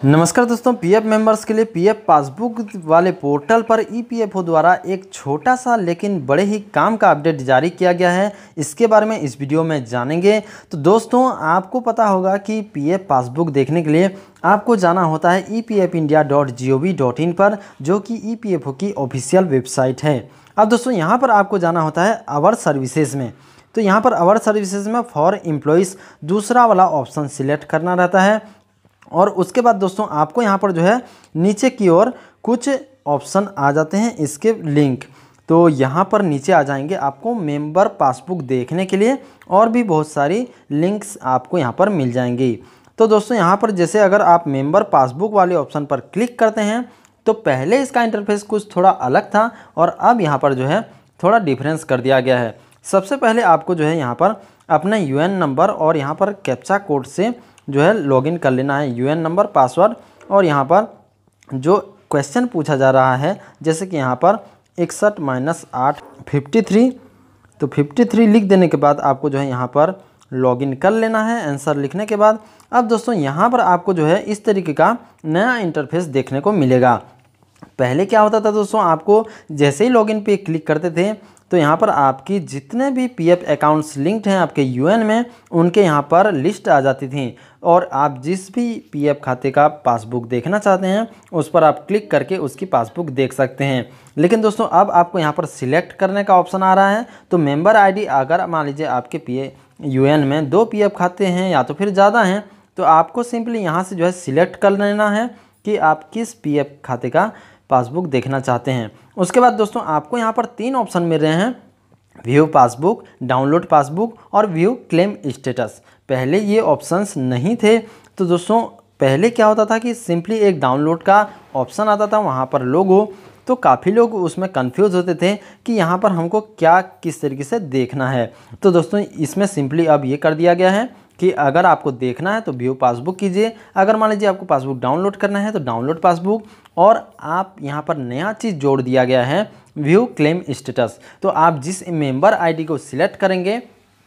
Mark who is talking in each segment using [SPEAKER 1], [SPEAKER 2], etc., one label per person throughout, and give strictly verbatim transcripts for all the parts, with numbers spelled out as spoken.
[SPEAKER 1] नमस्कार दोस्तों, PF members के लिए पीएफ पासबुक वाले पोर्टल पर ईपीएफओ द्वारा एक छोटा सा लेकिन बड़े ही काम का अपडेट जारी किया गया है। इसके बारे में इस वीडियो में जानेंगे। तो दोस्तों, आपको पता होगा कि पीएफ पासबुक देखने के लिए आपको जाना होता है E P F India dot G O V dot in पर, जो कि ईपीएफओ की ऑफिशियल वेबसाइट है। अब दोस्तों, यहाँ पर आपको जाना होता है आवर सर्विसेज में। तो यहाँ पर आवर सर्विसेज में फॉर एम्प्लॉइज़ दूसरा वाला ऑप्शन सिलेक्ट करना रहता है। और उसके बाद दोस्तों, आपको यहाँ पर जो है नीचे की ओर कुछ ऑप्शन आ जाते हैं, इसके लिंक। तो यहाँ पर नीचे आ जाएंगे आपको मेंबर पासबुक देखने के लिए, और भी बहुत सारी लिंक्स आपको यहाँ पर मिल जाएंगी। तो दोस्तों, यहाँ पर जैसे अगर आप मेंबर पासबुक वाले ऑप्शन पर क्लिक करते हैं तो पहले इसका इंटरफेस कुछ थोड़ा अलग था, और अब यहाँ पर जो है थोड़ा डिफरेंस कर दिया गया है। सबसे पहले आपको जो है यहाँ पर अपना यू एन नंबर और यहाँ पर कैप्चा कोड से जो है लॉगिन कर लेना है। यूएन नंबर, पासवर्ड, और यहाँ पर जो क्वेश्चन पूछा जा रहा है, जैसे कि यहाँ पर इकसठ माइनस आठ फिफ्टी थ्री, तो फिफ्टी थ्री लिख देने के बाद आपको जो है यहाँ पर लॉगिन कर लेना है आंसर लिखने के बाद। अब दोस्तों, यहाँ पर आपको जो है इस तरीके का नया इंटरफेस देखने को मिलेगा। पहले क्या होता था दोस्तों, आपको जैसे ही लॉगिन पे क्लिक करते थे तो यहाँ पर आपकी जितने भी पीएफ अकाउंट्स लिंक्ड हैं आपके यूएन में, उनके यहाँ पर लिस्ट आ जाती थी, और आप जिस भी पीएफ खाते का पासबुक देखना चाहते हैं उस पर आप क्लिक करके उसकी पासबुक देख सकते हैं। लेकिन दोस्तों, अब आपको यहाँ पर सिलेक्ट करने का ऑप्शन आ रहा है। तो मेंबर आईडी, अगर मान लीजिए आपके पी यूएन में दो पीएफ खाते हैं या तो फिर ज़्यादा हैं, तो आपको सिंपली यहाँ से जो है सिलेक्ट कर लेना है कि आप किस पीएफ खाते का पासबुक देखना चाहते हैं। उसके बाद दोस्तों, आपको यहाँ पर तीन ऑप्शन मिल रहे हैं, व्यू पासबुक, डाउनलोड पासबुक और व्यू क्लेम स्टेटस। पहले ये ऑप्शंस नहीं थे। तो दोस्तों, पहले क्या होता था कि सिंपली एक डाउनलोड का ऑप्शन आता था, वहाँ पर लोगो, तो काफ़ी लोग उसमें कंफ्यूज होते थे कि यहाँ पर हमको क्या किस तरीके से देखना है। तो दोस्तों, इसमें सिंपली अब ये कर दिया गया है कि अगर आपको देखना है तो व्यू पासबुक कीजिए, अगर मान लीजिए आपको पासबुक डाउनलोड करना है तो डाउनलोड पासबुक, और आप यहाँ पर नया चीज़ जोड़ दिया गया है व्यू क्लेम स्टेटस। तो आप जिस मेंबर आईडी को सिलेक्ट करेंगे,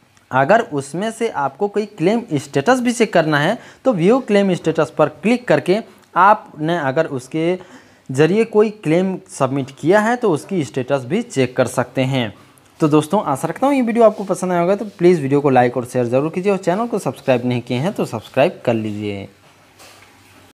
[SPEAKER 1] अगर उसमें से आपको कोई क्लेम स्टेटस भी चेक करना है तो व्यू क्लेम स्टेटस पर क्लिक करके आपने अगर उसके ज़रिए कोई क्लेम सबमिट किया है तो उसकी स्टेटस भी चेक कर सकते हैं। तो दोस्तों, आशा रखता हूँ ये वीडियो आपको पसंद आया होगा। तो प्लीज़ वीडियो को लाइक और शेयर ज़रूर कीजिए, और चैनल को सब्सक्राइब नहीं किए हैं तो सब्सक्राइब कर लीजिए।